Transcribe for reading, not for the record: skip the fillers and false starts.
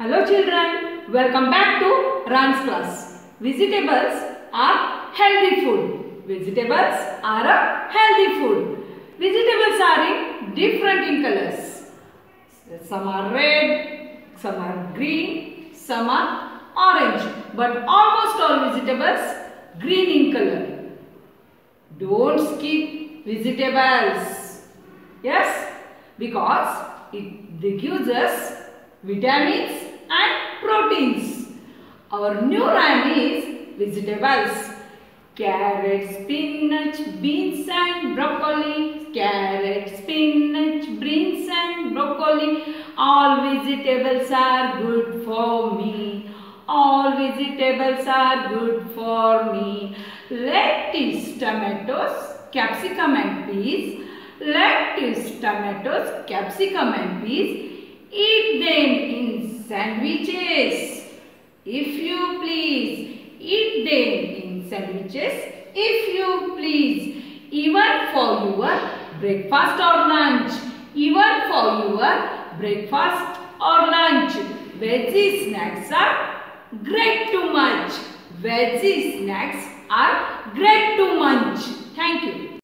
Hello children, welcome back to Ran's class. Vegetables are healthy food. Vegetables are a healthy food. Vegetables are different in colors. Some are red, some are green, some are orange. But almost all vegetables green in color. Don't skip vegetables. Yes, because they gives us vitamins and proteins. Our new rhyme is vegetables. Carrot, spinach, beans and broccoli. Carrot, spinach, beans and broccoli. All vegetables are good for me. All vegetables are good for me. Lettuce, tomatoes, capsicum and peas. Lettuce, tomatoes, capsicum and peas. Eat them in sandwiches, if you please. Eat them in sandwiches, if you please. Even for your breakfast or lunch. Even for your breakfast or lunch. Veggie snacks are great to munch. Veggie snacks are great to munch. Thank you.